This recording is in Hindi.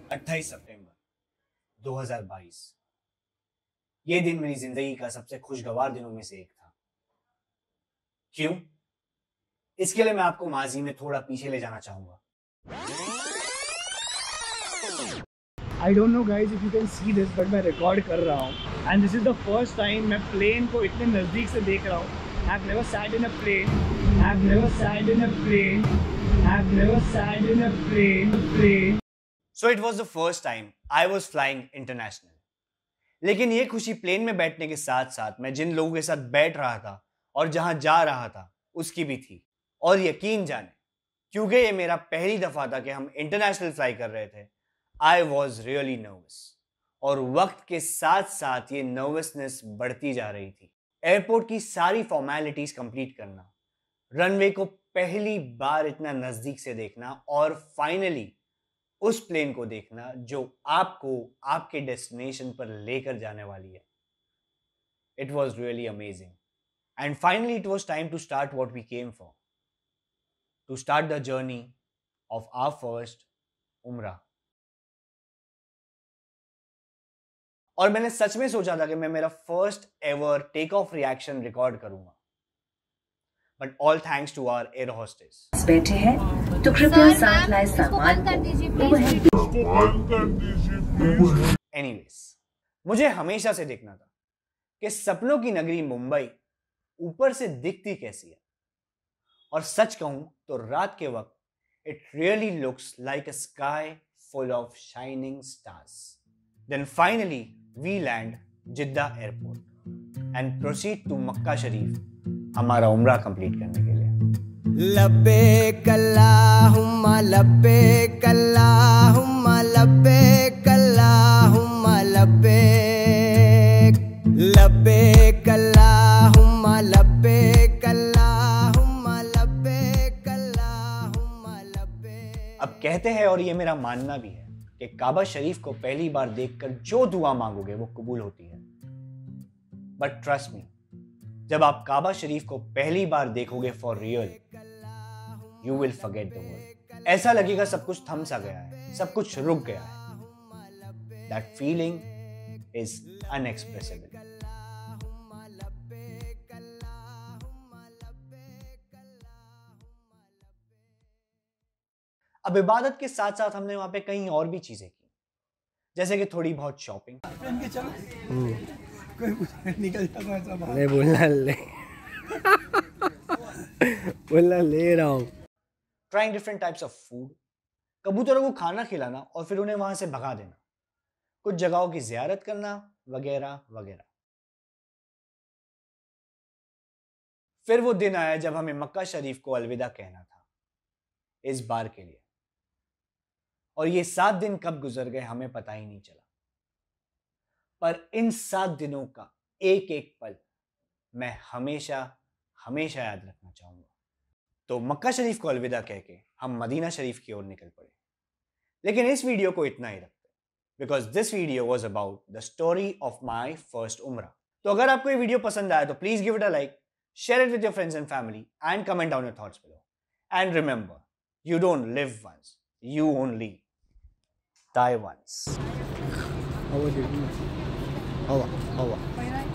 28 सितंबर 2022 ये दिन मेरी जिंदगी का सबसे खुशगवार दिनों में से एक था। क्यों? इसके लिए मैं आपको माजी में थोड़ा पीछे ले जाना चाहूंगा। I don't know guys if you can see this, but मैं रिकॉर्ड कर रहा हूँ and this is the first time मैं प्लेन को इतने नज़दीक से देख रहा हूँ। I've never sat in a plane. I've never sat in a plane. I've never sat in a plane. So it was the first time I was flying international. लेकिन ये खुशी प्लेन में बैठने के साथ साथ मैं जिन लोगों के साथ बैठ रहा था और जहां जा रहा था उसकी भी थी। और यकीन जाने, क्योंकि ये मेरा पहली दफा था कि हम इंटरनेशनल फ्लाई कर रहे थे, आई वॉज रियली नर्वस। और वक्त के साथ साथ ये नर्वसनेस बढ़ती जा रही थी। एयरपोर्ट की सारी फॉर्मेलिटीज कंप्लीट करना, रनवे को पहली बार इतना नजदीक से देखना और फाइनली उस प्लेन को देखना जो आपको आपके डेस्टिनेशन पर लेकर जाने वाली है। It was really amazing and finally it was time to start what we came for, to start the journey of our first Umrah. और मैंने सच में सोचा था कि मैं मेरा first ever take off reaction record करूंगा, but all thanks to our air hostess. बैठे हैं तो कृपया साथ लाए सामान एनीवेज, मुझे हमेशा से देखना था कि सपनों की नगरी मुंबई ऊपर से दिखती कैसी है। और सच कहूं तो रात के वक्त it really looks like a sky full of shining stars. Then finally we land Jeddah airport and proceed to Mecca शरीफ हमारा उम्रा कंप्लीट करने के लिए। लब्बैक अल्लाहुम्मा लब्बैक अल्लाहुम्मा लब्बैक अल्लाहुम्मा लब्बैक लब्बैक अल्लाहुम्मा लब्बैक अल्लाहुम्मा लब्बैक अल्लाहुम्मा लब्बैक। अब कहते हैं, और ये मेरा मानना भी है, कि काबा शरीफ को पहली बार देखकर जो दुआ मांगोगे वो कबूल होती है। बट ट्रस्ट मी, जब आप काबा शरीफ को पहली बार देखोगे for real, you will forget the world. ऐसा लगेगा सब कुछ थम सा गया है, सब कुछ रुक गया है। That feeling is unexpressible. अब इबादत के साथ साथ हमने वहां पे कई और भी चीजें की, जैसे कि थोड़ी बहुत शॉपिंग। निकल जाता ले बोलना ले रहा हूँ। Trying different types of food, कबूतरों को खाना खिलाना और फिर उन्हें वहां से भगा देना, कुछ जगहों की जियारत करना वगैरह वगैरह। फिर वो दिन आया जब हमें मक्का शरीफ को अलविदा कहना था इस बार के लिए। और ये 7 दिन कब गुजर गए हमें पता ही नहीं चला, पर इन 7 दिनों का एक एक पल मैं हमेशा हमेशा याद रखना चाहूंगा। तो मक्का शरीफ को अलविदा कह के हम मदीना शरीफ की ओर निकल पड़े। लेकिन इस वीडियो को इतना ही रखते, because this video was about the story of my first Umrah. तो अगर आपको ये वीडियो पसंद आया तो please give it a like, share it with your friends and family, and comment down your thoughts below. And remember, you don't live once, you only die once. How are you?